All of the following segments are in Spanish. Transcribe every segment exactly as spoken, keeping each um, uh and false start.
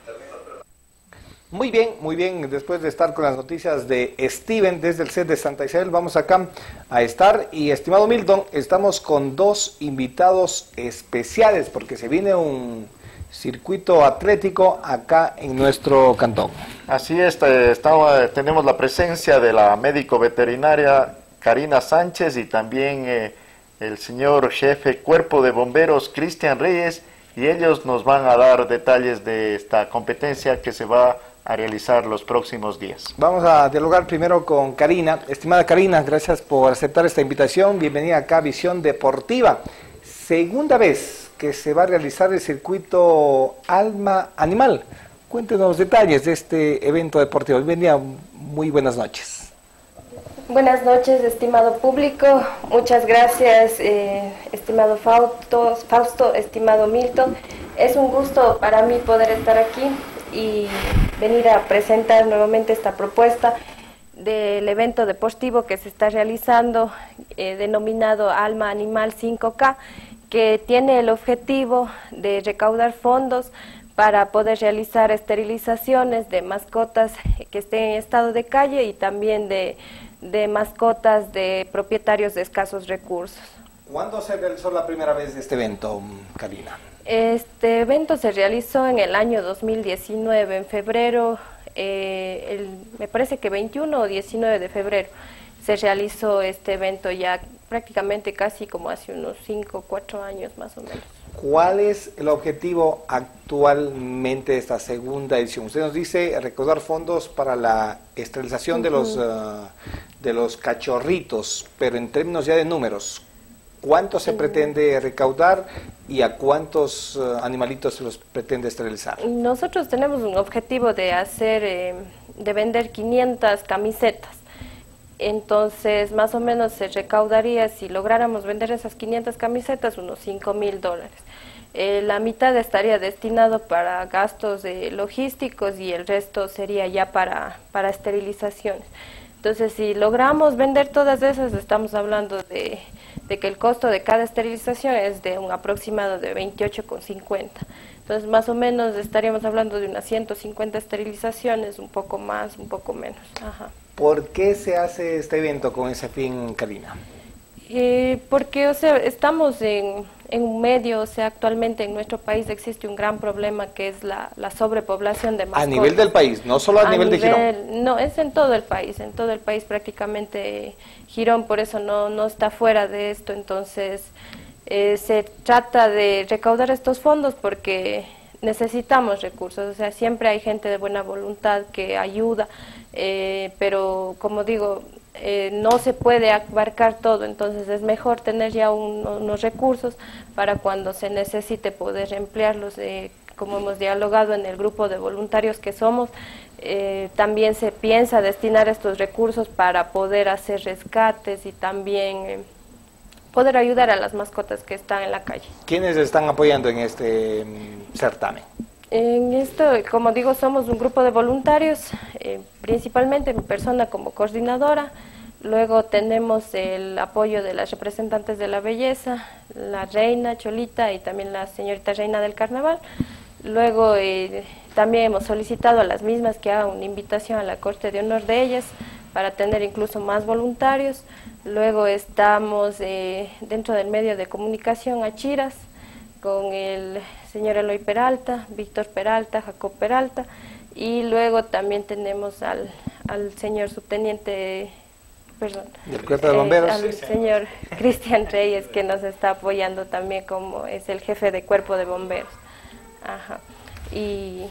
Muy bien, muy bien. Después de estar con las noticias de Steven desde el set de Santa Isabel, vamos acá a estar. Y estimado Milton, estamos con dos invitados especiales porque se viene un circuito atlético acá en nuestro cantón. Así es, estamos, tenemos la presencia de la médico veterinaria Karina Sánchez y también eh, el señor jefe Cuerpo de Bomberos Cristian Reyes, y ellos nos van a dar detalles de esta competencia que se va a realizar los próximos días. Vamos a dialogar primero con Karina. Estimada Karina, gracias por aceptar esta invitación. Bienvenida acá a Visión Deportiva. Segunda vez que se va a realizar el circuito Alma Animal. Cuéntenos detalles de este evento deportivo. Bienvenida, muy buenas noches. Buenas noches, estimado público. Muchas gracias, eh, estimado Fausto, Fausto, estimado Milton. Es un gusto para mí poder estar aquí y venir a presentar nuevamente esta propuesta del evento deportivo que se está realizando, eh, denominado Alma Animal cinco K, que tiene el objetivo de recaudar fondos para poder realizar esterilizaciones de mascotas que estén en estado de calle y también de, de mascotas de propietarios de escasos recursos. ¿Cuándo se realizó la primera vez este evento, Karina? Este evento se realizó en el año dos mil diecinueve, en febrero, eh, el, me parece que veintiuno o diecinueve de febrero, se realizó este evento ya prácticamente casi como hace unos cinco o cuatro años más o menos. ¿Cuál es el objetivo actualmente de esta segunda edición? Usted nos dice recaudar fondos para la esterilización uh-huh. de los uh, de los cachorritos, pero en términos ya de números, ¿cuánto se uh-huh. pretende recaudar y a cuántos uh, animalitos se los pretende esterilizar? Nosotros tenemos un objetivo de hacer, eh, de vender quinientas camisetas. Entonces, más o menos se recaudaría, si lográramos vender esas quinientas camisetas, unos cinco mil dólares. Eh, la mitad estaría destinado para gastos eh, logísticos y el resto sería ya para, para esterilizaciones. Entonces, si logramos vender todas esas, estamos hablando de, de que el costo de cada esterilización es de un aproximado de veintiocho con cincuenta. Entonces, más o menos estaríamos hablando de unas ciento cincuenta esterilizaciones, un poco más, un poco menos. Ajá. ¿Por qué se hace este evento con ese fin, Karina? Eh, porque, o sea, estamos en, en un medio, o sea, actualmente en nuestro país existe un gran problema que es la, la sobrepoblación de mascotas. A nivel del país, no solo a, a nivel, nivel de Girón. No, es en todo el país, en todo el país prácticamente. Girón por eso no, no está fuera de esto, entonces eh, se trata de recaudar estos fondos porque necesitamos recursos, o sea, siempre hay gente de buena voluntad que ayuda, eh, pero como digo, eh, no se puede abarcar todo, entonces es mejor tener ya un, unos recursos para cuando se necesite poder emplearlos, eh, como hemos dialogado en el grupo de voluntarios que somos, eh, también se piensa destinar estos recursos para poder hacer rescates y también eh, poder ayudar a las mascotas que están en la calle. ¿Quiénes están apoyando en este um, certamen? En esto, como digo, somos un grupo de voluntarios, eh, principalmente mi persona como coordinadora, luego tenemos el apoyo de las representantes de la belleza, la reina Cholita y también la señorita reina del carnaval, luego eh, también hemos solicitado a las mismas que hagan una invitación a la corte de honor de ellas para tener incluso más voluntarios. Luego estamos eh, dentro del medio de comunicación Achiras, con el señor Eloy Peralta, Víctor Peralta, Jacob Peralta, y luego también tenemos al, al señor subteniente, perdón, del Cuerpo de Bomberos, eh, al señor Cristian Reyes, que nos está apoyando también como es el jefe de Cuerpo de Bomberos. Ajá. Y,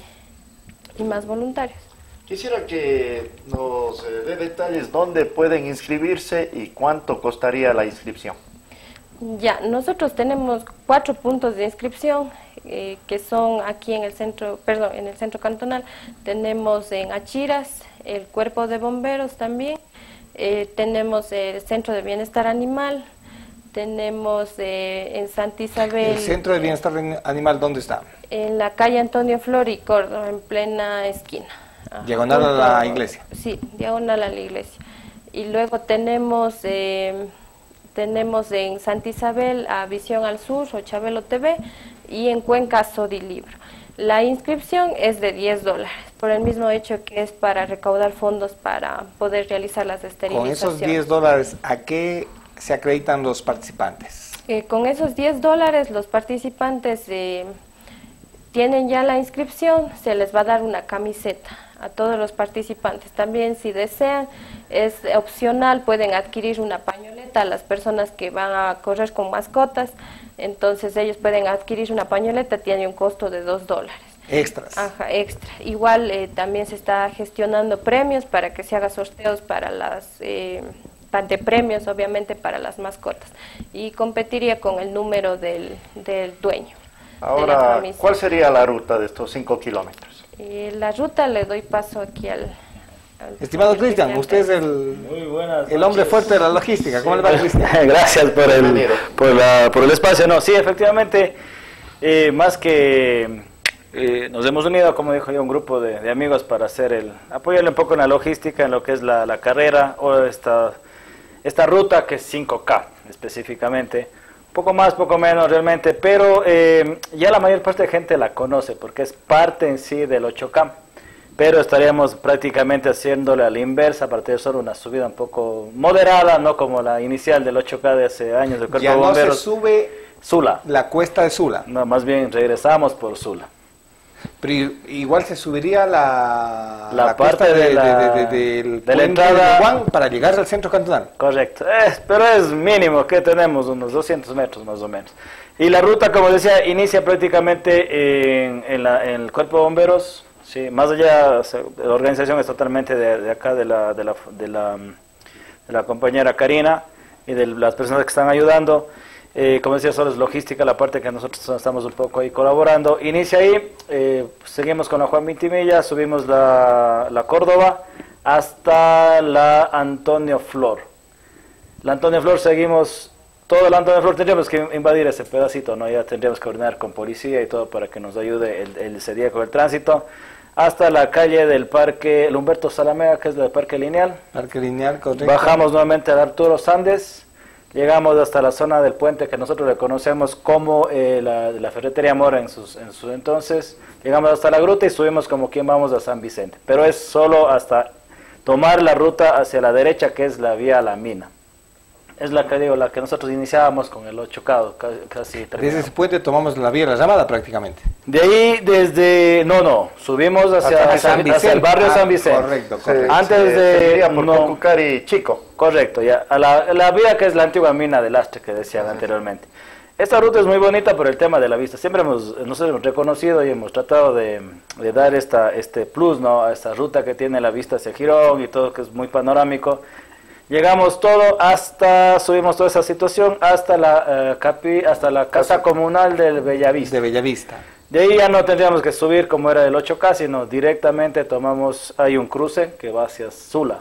y más voluntarios. Quisiera que nos dé detalles dónde pueden inscribirse y cuánto costaría la inscripción. Ya, nosotros tenemos cuatro puntos de inscripción eh, que son aquí en el centro, perdón, en el centro cantonal. Tenemos en Achiras el Cuerpo de Bomberos también, eh, tenemos el Centro de Bienestar Animal, tenemos eh, en Santa Isabel. ¿El Centro de Bienestar Animal dónde está? En la calle Antonio Flor y Córdoba, en plena esquina. Ajá, diagonal junto, a la iglesia. Sí, diagonal a la iglesia. Y luego tenemos eh, tenemos en Santa Isabel a Visión al Sur o Chabelo T V y en Cuenca Sodilibro. La inscripción es de diez dólares, por el mismo hecho que es para recaudar fondos para poder realizar las esterilizaciones. Con esos diez dólares, ¿a qué se acreditan los participantes? Eh, con esos diez dólares los participantes eh, tienen ya la inscripción, se les va a dar una camiseta a todos los participantes. También, si desean, es opcional, pueden adquirir una pañoleta a las personas que van a correr con mascotas. Entonces ellos pueden adquirir una pañoleta, tiene un costo de dos dólares. Extras. Ajá, extra. Igual eh, también se está gestionando premios para que se haga sorteos para las, eh, de premios obviamente para las mascotas. Y competiría con el número del, del dueño. Ahora, de ¿cuál sería la ruta de estos cinco kilómetros? Eh, la ruta le doy paso aquí al... Estimado Cristian, usted es el, Muy buenas el hombre fuerte de la logística. ¿Cómo le va, Cristian? Gracias por el, por, la, por el espacio. No, sí, efectivamente, eh, más que eh, nos hemos unido, como dijo yo, un grupo de, de amigos para hacer el apoyarle un poco en la logística, en lo que es la, la carrera o esta, esta ruta que es cinco K específicamente. Poco más, poco menos realmente, pero eh, ya la mayor parte de gente la conoce porque es parte en sí del ocho K. Pero estaríamos prácticamente haciéndole a la inversa, a partir de solo una subida un poco moderada, no como la inicial del ocho K de hace años del Cuerpo ya de Bomberos. No se sube Sula. La cuesta de Sula. No, más bien regresamos por Sula. Pero igual se subiría la, la, la parte cuesta de, de, la, de, de, de, del de la entrada de Juan para llegar al centro cantonal. Correcto, eh, pero es mínimo, que tenemos unos doscientos metros más o menos. Y la ruta, como decía, inicia prácticamente en, en, la, en el Cuerpo de Bomberos. Sí, más allá, o sea, la organización es totalmente de, de acá, de la, de, la, de, la, de la compañera Karina y de las personas que están ayudando. Eh, como decía, solo es logística, la parte que nosotros estamos un poco ahí colaborando. Inicia ahí, eh, seguimos con la Juan Vintimilla, subimos la, la Córdoba hasta la Antonio Flor. La Antonio Flor seguimos, todo la Antonio Flor tendríamos que invadir ese pedacito, ¿no? Ya tendríamos que coordinar con policía y todo para que nos ayude el, el, ese día con el tránsito. Hasta la calle del Parque, el Humberto Salamea, que es del Parque Lineal. Parque Lineal, correcto. Bajamos nuevamente al Arturo Sandes, llegamos hasta la zona del puente que nosotros le conocemos como eh, la, la Ferretería Mora en sus, en sus entonces. Llegamos hasta la gruta y subimos como quien vamos a San Vicente. Pero es solo hasta tomar la ruta hacia la derecha, que es la vía a la mina. Es la que digo, la que nosotros iniciábamos con el ocho K, casi terminado. Desde ese puente tomamos la vía de la llamada prácticamente. De ahí, desde, no, no, subimos hacia, hacia, hacia, hacia el barrio ah, San Vicente. Correcto, correcto. Antes se, de... se por no, Cocucari Chico. Correcto, ya, a la, la vía que es la antigua mina de lastre que decían uh-huh. anteriormente. Esta ruta es muy bonita por el tema de la vista. Siempre hemos, nos hemos reconocido y hemos tratado de, de dar esta, este plus, ¿no? A esta ruta que tiene la vista hacia Girón y todo, que es muy panorámico. Llegamos todo hasta, subimos toda esa situación hasta la, uh, capi, hasta la casa comunal del Bellavista. De Bellavista. De ahí ya no tendríamos que subir como era el ocho K, sino directamente tomamos, hay un cruce que va hacia Sula.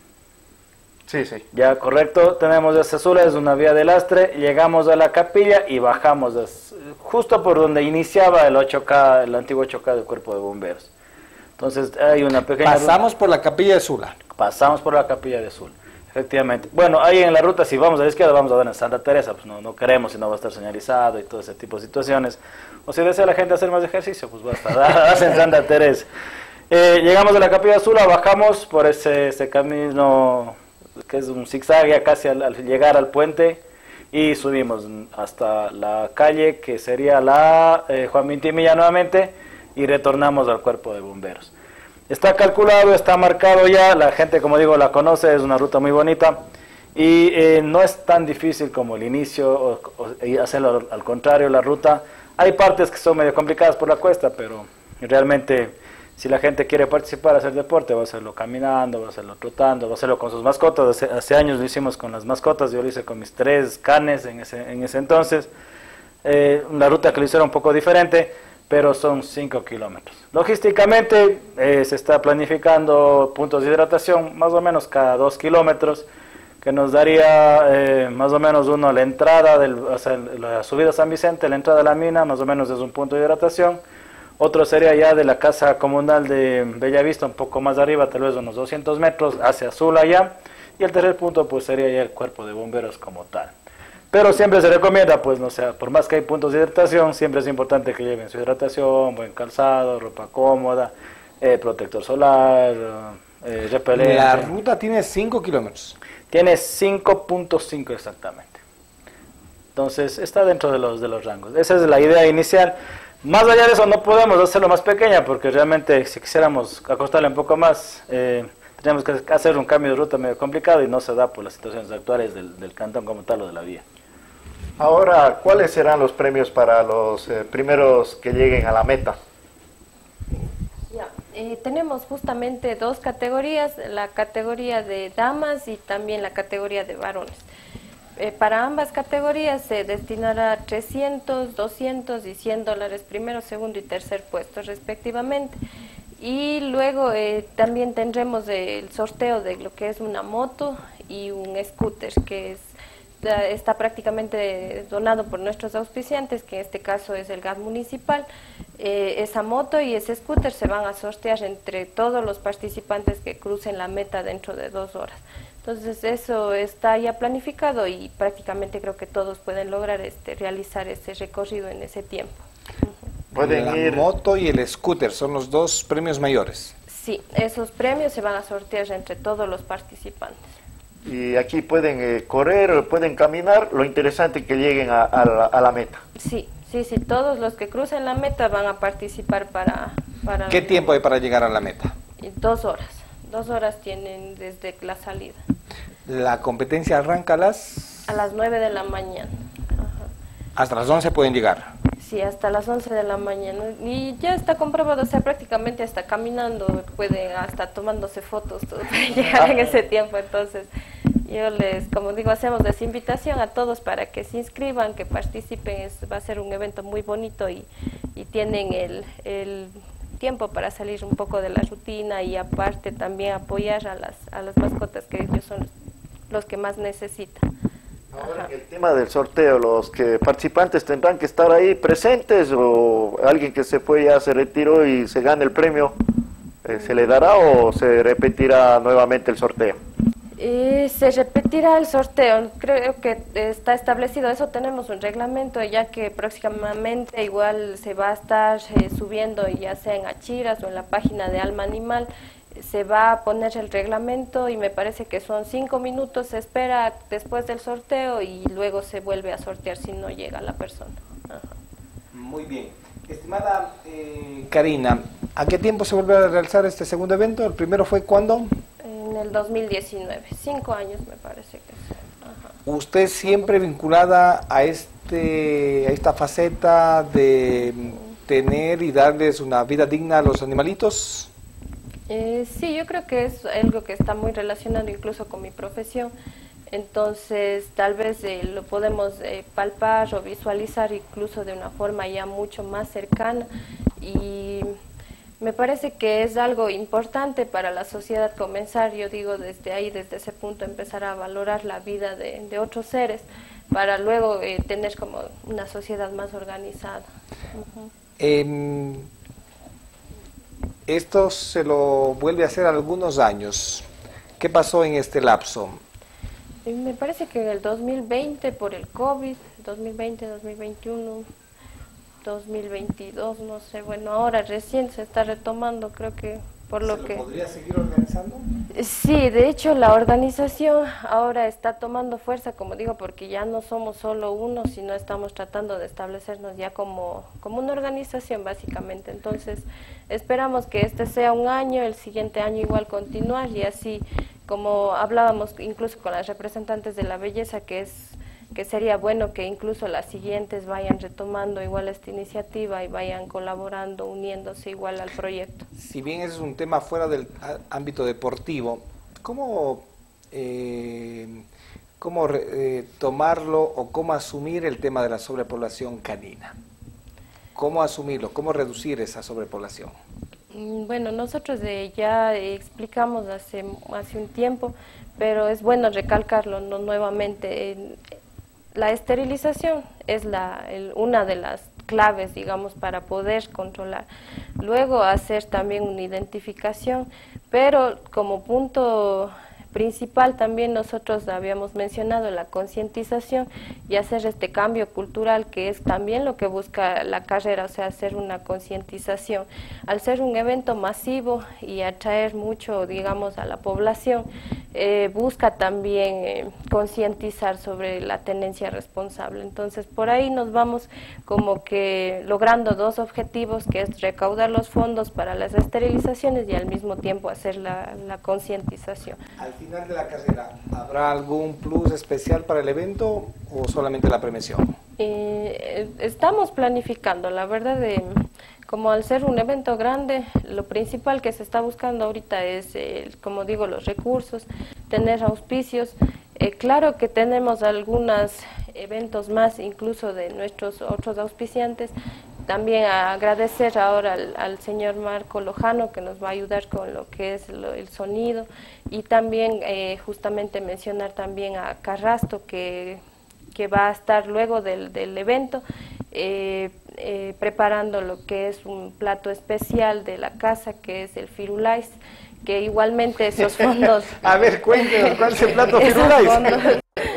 Sí, sí. Ya, correcto, tenemos hacia Sula, es una vía de lastre, llegamos a la capilla y bajamos des, justo por donde iniciaba el ocho K, el antiguo ocho K del Cuerpo de Bomberos. Entonces hay una pequeña... Pasamos por la capilla de Sula. Pasamos por la capilla de Sula. Efectivamente. Bueno, ahí en la ruta, si vamos a la izquierda, vamos a dar en Santa Teresa, pues no, no queremos, si no va a estar señalizado y todo ese tipo de situaciones. O si desea la gente hacer más ejercicio, pues va a estar en Santa Teresa. Eh, llegamos a la Capilla Azul, bajamos por ese, ese camino que es un zigzag ya casi al, al llegar al puente y subimos hasta la calle que sería la eh, Juan Vintimilla nuevamente y retornamos al Cuerpo de Bomberos. Está calculado, está marcado ya, la gente, como digo, la conoce, es una ruta muy bonita y eh, no es tan difícil como el inicio o, o hacerlo al, al contrario, la ruta. Hay partes que son medio complicadas por la cuesta, pero realmente si la gente quiere participar, hacer deporte, va a hacerlo caminando, va a hacerlo trotando, va a hacerlo con sus mascotas. Hace, hace años lo hicimos con las mascotas, yo lo hice con mis tres canes en ese, en ese entonces. Eh, una ruta que lo hiciera un poco diferente, pero son cinco kilómetros. Logísticamente eh, se está planificando puntos de hidratación más o menos cada dos kilómetros, que nos daría eh, más o menos uno la entrada, del, o sea, la subida a San Vicente, la entrada a la mina, más o menos es un punto de hidratación. Otro sería ya de la casa comunal de Bellavista, un poco más arriba, tal vez unos doscientos metros, hacia Azul allá. Y el tercer punto pues sería ya el Cuerpo de Bomberos como tal. Pero siempre se recomienda, pues, no sé, por más que hay puntos de hidratación, siempre es importante que lleven su hidratación, buen calzado, ropa cómoda, eh, protector solar, eh, repelente. La ruta tiene cinco kilómetros. Tiene cinco punto cinco exactamente. Entonces, está dentro de los, de los rangos. Esa es la idea inicial. Más allá de eso, no podemos hacerlo más pequeña, porque realmente, si quisiéramos acostarle un poco más, eh, tendríamos que hacer un cambio de ruta medio complicado y no se da por las situaciones actuales del, del cantón como tal o de la vía. Ahora, ¿cuáles serán los premios para los eh, primeros que lleguen a la meta? Ya, eh, tenemos justamente dos categorías, la categoría de damas y también la categoría de varones. Eh, para ambas categorías se destinará trescientos, doscientos y cien dólares primero, segundo y tercer puesto respectivamente. Y luego eh, también tendremos el sorteo de lo que es una moto y un scooter, que es está prácticamente donado por nuestros auspiciantes, que en este caso es el gas municipal. Eh, esa moto y ese scooter se van a sortear entre todos los participantes que crucen la meta dentro de dos horas. Entonces eso está ya planificado y prácticamente creo que todos pueden lograr este realizar ese recorrido en ese tiempo. Pueden La ir... moto y el scooter son los dos premios mayores. Sí, esos premios se van a sortear entre todos los participantes. Y aquí pueden eh, correr, pueden caminar, lo interesante es que lleguen a, a, la, a la meta. Sí, sí, sí, todos los que crucen la meta van a participar para... para ¿Qué tiempo hay para llegar a la meta? Dos horas, dos horas tienen desde la salida. La competencia arranca a las... A las nueve de la mañana. Ajá. Hasta las once pueden llegar. Sí, hasta las once de la mañana. Y ya está comprobado, o sea, prácticamente hasta caminando, pueden, hasta tomándose fotos, todo para llegar en ese tiempo. Entonces, yo les, como digo, hacemos esa invitación a todos para que se inscriban, que participen. Es, va a ser un evento muy bonito y, y tienen el, el tiempo para salir un poco de la rutina y aparte también apoyar a las, a las mascotas, que ellos son los, los que más necesitan. Ahora, en el tema del sorteo, los que participantes tendrán que estar ahí presentes o alguien que se fue ya se retiró y se gane el premio, eh, ¿se le dará o se repetirá nuevamente el sorteo? Eh, se repetirá el sorteo, creo que está establecido, eso tenemos un reglamento, ya que próximamente igual se va a estar eh, subiendo, ya sea en Achiras o en la página de Alma Animal, se va a poner el reglamento y me parece que son cinco minutos, se espera después del sorteo y luego se vuelve a sortear si no llega la persona. Ajá. Muy bien. Estimada eh, Karina, ¿a qué tiempo se vuelve a realizar este segundo evento? ¿El primero fue cuándo? En el dos mil diecinueve, cinco años me parece que es. Ajá. ¿Usted siempre vinculada a, este, a esta faceta de tener y darles una vida digna a los animalitos? Eh, sí, yo creo que es algo que está muy relacionado incluso con mi profesión, entonces tal vez eh, lo podemos eh, palpar o visualizar incluso de una forma ya mucho más cercana y me parece que es algo importante para la sociedad comenzar, yo digo desde ahí, desde ese punto empezar a valorar la vida de, de otros seres para luego eh, tener como una sociedad más organizada. Uh-huh. eh, Esto se lo vuelve a hacer algunos años. ¿Qué pasó en este lapso? Me parece que en el dos mil veinte por el COVID, dos mil veinte, dos mil veintiuno, dos mil veintidós, no sé, bueno, ahora recién se está retomando, creo que por lo ¿Se lo que... podría seguir organizando? Sí, de hecho la organización ahora está tomando fuerza, como digo, porque ya no somos solo uno, sino estamos tratando de establecernos ya como, como una organización básicamente. Entonces esperamos que este sea un año, el siguiente año igual continuar y así como hablábamos incluso con las representantes de la belleza, que es que sería bueno que incluso las siguientes vayan retomando igual esta iniciativa y vayan colaborando, uniéndose igual al proyecto. Si bien ese es un tema fuera del ámbito deportivo, ¿cómo, eh, cómo eh, tomarlo o cómo asumir el tema de la sobrepoblación canina? ¿Cómo asumirlo? ¿Cómo reducir esa sobrepoblación? Bueno, nosotros eh, ya explicamos hace, hace un tiempo, pero es bueno recalcarlo no, nuevamente. Eh, La esterilización es la, el, una de las claves, digamos, para poder controlar. Luego hacer también una identificación, pero como punto principal también nosotros habíamos mencionado la concientización y hacer este cambio cultural, que es también lo que busca la carrera, o sea, hacer una concientización. Al ser un evento masivo y atraer mucho, digamos, a la población, eh, busca también eh, concientizar sobre la tenencia responsable. Entonces, por ahí nos vamos como que logrando dos objetivos, que es recaudar los fondos para las esterilizaciones y al mismo tiempo hacer la, la concientización. Al final de la carrera, ¿habrá algún plus especial para el evento o solamente la premiación? Eh, estamos planificando, la verdad, eh, como al ser un evento grande, lo principal que se está buscando ahorita es, eh, como digo, los recursos, tener auspicios. Eh, claro que tenemos algunos eventos más, incluso de nuestros otros auspiciantes. También a agradecer ahora al, al señor Marco Lojano, que nos va a ayudar con lo que es lo, el sonido, y también eh, justamente mencionar también a Carrasto, que, que va a estar luego del, del evento eh, eh, preparando lo que es un plato especial de la casa, que es el Firulais, que igualmente esos fondos... A ver, cuéntenos, ¿cuál es el plato Firulais? Fondos,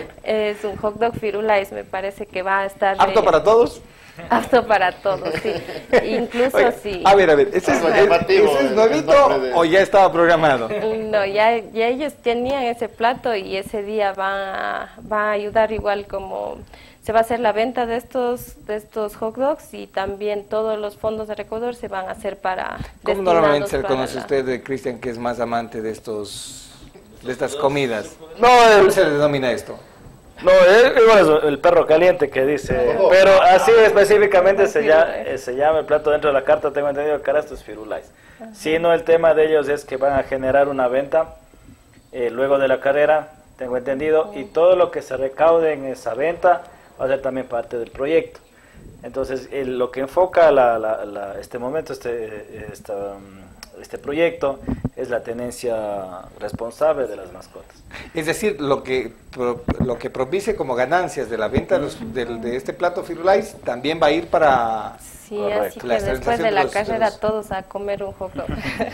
es un hot dog Firulais, me parece que va a estar... ¿Apto eh, para todos? Apto para todos, sí. Incluso Oiga, sí. A ver, a ver, ¿ese es, Algo es- llamativo, ese es el nuevito nombre de- o ya estaba programado? No, ya, ya ellos tenían ese plato y ese día van a, van a ayudar igual, como se va a hacer la venta de estos de estos hot dogs, y también todos los fondos de recaudador se van a hacer para... ¿Cómo normalmente se le destinados conoce a para la- usted, Cristian, que es más amante de estos de estas comidas? No, ¿Cómo el, se le denomina esto? no, el, igual es el perro caliente que dice, pero así específicamente se llama, Firulais. se llama el plato dentro de la carta, tengo entendido que esto es Firulais. Sino el tema de ellos es que van a generar una venta eh, luego de la carrera, tengo entendido, y todo lo que se recaude en esa venta va a ser también parte del proyecto. Entonces, el- lo que enfoca la, la- la- este momento, este, esta, um, este proyecto, es la tenencia responsable de las mascotas. Es decir, lo que pro- lo que propicie como ganancias de la venta de, los- del- de este plato Firulais también va a ir para... Sí, Correcto. así La que después esterilización de la de los- de carrera los- todos a comer un hot dog.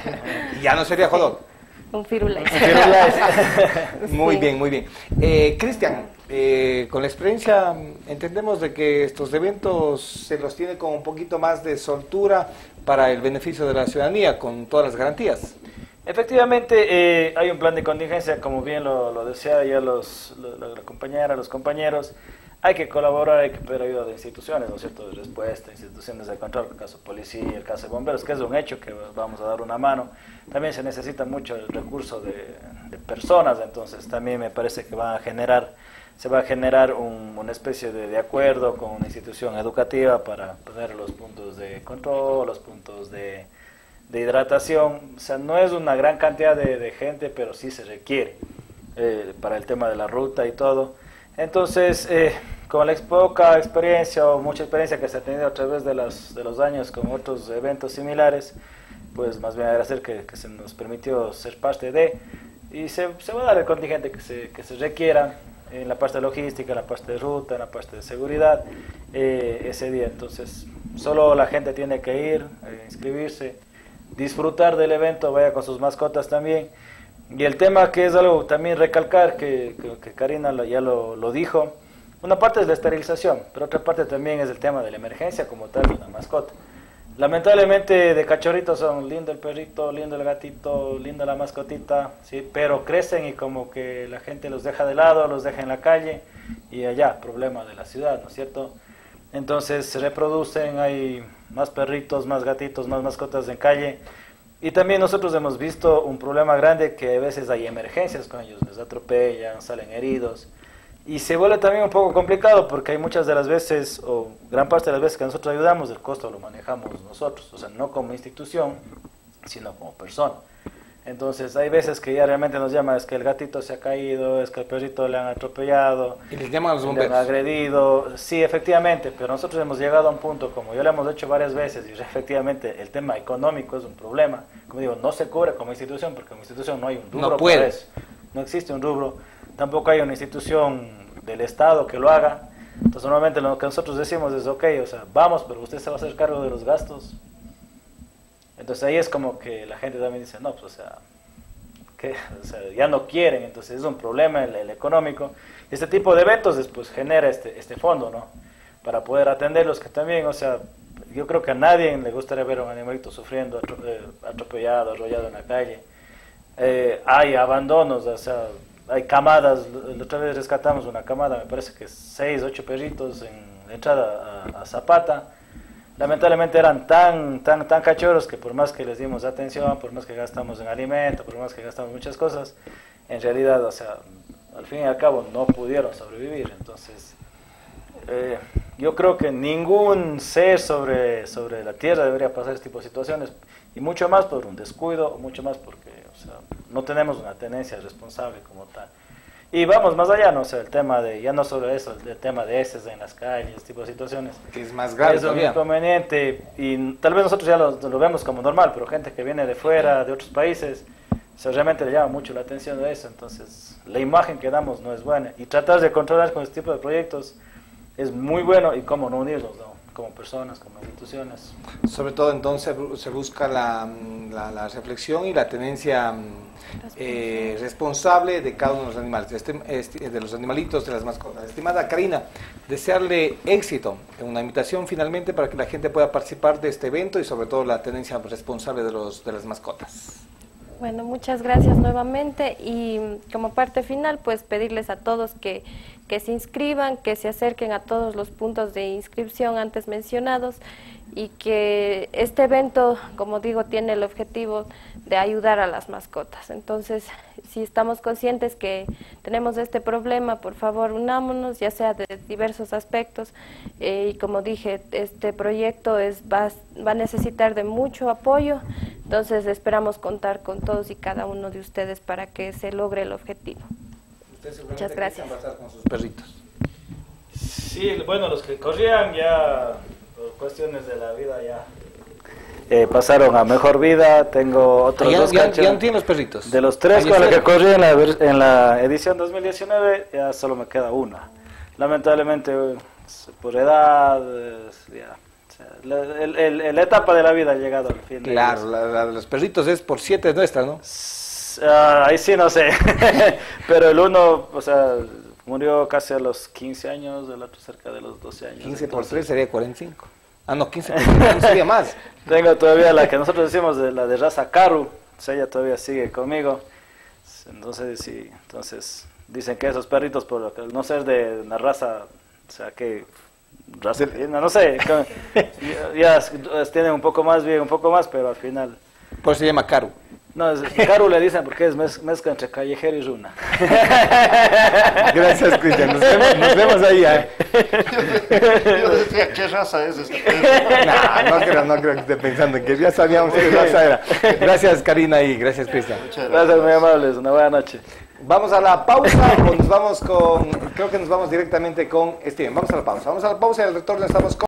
Ya no sería hot dog. Un Firulais. Muy Sí. bien, muy bien. Eh, Cristian, eh, con la experiencia mm, entendemos de que estos eventos se los tiene con un poquito más de soltura para el beneficio de la ciudadanía, con todas las garantías. Efectivamente, eh, hay un plan de contingencia, como bien lo, lo decía ya los, lo- lo- la compañera, los compañeros. Hay que colaborar, hay que pedir ayuda de instituciones, ¿no es cierto?, de respuesta, instituciones de control, el caso policía, el caso de bomberos, que es un hecho que vamos a dar una mano. También se necesita mucho el recurso de, de personas, entonces también me parece que va a generar, se va a generar un- una especie de, de acuerdo con una institución educativa para poner los puntos de control, los puntos de, de hidratación. O sea, no es una gran cantidad de, de gente, pero sí se requiere eh, para el tema de la ruta y todo. Entonces, eh, con la ex- poca experiencia o mucha experiencia que se ha tenido a través de, las, de los años con otros eventos similares, pues más bien agradecer que, que se nos permitió ser parte de, y se, se va a dar el contingente que se, que se requiera en la parte logística, en la parte de ruta, en la parte de seguridad, eh, ese día. Entonces, solo la gente tiene que ir, eh, inscribirse, disfrutar del evento, vaya con sus mascotas también. Y el tema que es algo también recalcar, que, que, que Karina lo- ya lo, lo dijo, una parte es la esterilización, pero otra parte también es el tema de la emergencia como tal de la mascota. Lamentablemente de cachorritos son lindo el perrito, lindo el gatito, linda la mascotita, ¿sí? Pero crecen y como que la gente los deja de lado, los deja en la calle y allá, problema de la ciudad, ¿no es cierto? Entonces se reproducen, hay más perritos, más gatitos, más mascotas en calle. Y también nosotros hemos visto un problema grande, que a veces hay emergencias con ellos, les atropellan, salen heridos. Y se vuelve también un poco complicado porque hay muchas de las veces, o gran parte de las veces que nosotros ayudamos, el costo lo manejamos nosotros, o sea, no como institución, sino como persona. Entonces hay veces que ya realmente nos llaman, es que el gatito se ha caído, es que el perrito le han atropellado, Y les llaman a los le han bomberos. agredido. Sí, efectivamente, pero nosotros hemos llegado a un punto, como ya lo hemos hecho varias veces, y efectivamente el tema económico es un problema. Como digo, no se cubre como institución, porque como institución no hay un rubro No puede. para eso. No existe un rubro, tampoco hay una institución del Estado que lo haga. Entonces normalmente lo que nosotros decimos es, ok, o sea, vamos, pero usted se va a hacer cargo de los gastos. Entonces ahí es como que la gente también dice, no, pues o sea, que o sea, ya no quieren, entonces es un problema el, el económico. Este tipo de eventos después genera este, este fondo, ¿no? Para poder atenderlos, que también, o sea, yo creo que a nadie le gustaría ver a un animalito sufriendo, atro- eh, atropellado, arrollado en la calle. Eh, hay abandonos, o sea, hay camadas. La otra vez rescatamos una camada, me parece que seis, ocho perritos en la entrada a, a Zapata. Lamentablemente eran tan, tan, tan cachorros que por más que les dimos atención, por más que gastamos en alimento, por más que gastamos muchas cosas, en realidad, o sea, al fin y al cabo no pudieron sobrevivir. Entonces, eh, yo creo que ningún ser sobre, sobre la tierra debería pasar este tipo de situaciones, y mucho más por un descuido, mucho más porque, o sea, no tenemos una tenencia responsable como tal. Y vamos más allá, no o sea, el tema de, ya no solo eso, el, el tema de heces en las calles, este tipo de situaciones. Que es más grave Es un todavía. inconveniente, y tal vez nosotros ya lo, lo vemos como normal, pero gente que viene de fuera, de otros países, o sea, realmente le llama mucho la atención de eso. Entonces, la imagen que damos no es buena, y tratar de controlar con este tipo de proyectos es muy bueno, y cómo no unirnos, ¿no? Como personas, como instituciones. Sobre todo entonces se busca la, la, la reflexión y la tenencia eh, responsable de cada uno de los animales, este, este, de los animalitos, de las mascotas. Estimada Karina, desearle éxito, una invitación finalmente para que la gente pueda participar de este evento y sobre todo la tenencia responsable de, los, de las mascotas. Bueno, muchas gracias nuevamente, y como parte final, pues pedirles a todos que, que se inscriban, que se acerquen a todos los puntos de inscripción antes mencionados, y que este evento, como digo, tiene el objetivo de ayudar a las mascotas. Entonces, si estamos conscientes que tenemos este problema, por favor, unámonos, ya sea de diversos aspectos, eh, y como dije, este proyecto es, va, va a necesitar de mucho apoyo. Entonces esperamos contar con todos y cada uno de ustedes para que se logre el objetivo. Muchas gracias. Va a estar con sus perritos. Sí, bueno, los que corrían ya, por cuestiones de la vida, ya eh, pasaron a mejor vida. Tengo otros ya, dos ya, cachorros. ya no tienen los perritos. De los tres Ahí con los que fueron. corrí en la, ver- en la edición dos mil diecinueve, ya solo me queda una. Lamentablemente, eh, por edad, eh, ya, o sea, la, el- el- la etapa de la vida ha llegado al fin. de Claro, ellos. la, la de los perritos es por siete nuestra, ¿no? S- ah, ahí sí no sé, pero el uno, o sea, murió casi a los quince años, el otro cerca de los doce años. quince por entonces, tres sería cuarenta y cinco. Ah, no, quince por tres sería más. Tengo todavía la que nosotros decimos de la de raza Caru, o sea, ella todavía sigue conmigo. Entonces, sí, entonces dicen que esos perritos, por lo que al no ser de una raza, o sea, que raza, no, no sé, con- ya, ya tienen un poco más bien, un poco más, pero al final, Por eso se llama Caru. no, es, Caru le dicen porque es mez- mezcla entre callejero y runa. Gracias, Cristian. Nos vemos, nos vemos ahí. ¿eh? Yo decía, ¿qué raza es este perro? No, no creo, no creo que esté pensando en que ya sabíamos qué raza era. Gracias, Karina, y gracias, Cristian. Muchas Gracias, muy amables, una buena noche. Vamos a la pausa o nos vamos con, creo que nos vamos directamente con Steven. Vamos a la pausa. Vamos a la pausa y al retorno estamos con...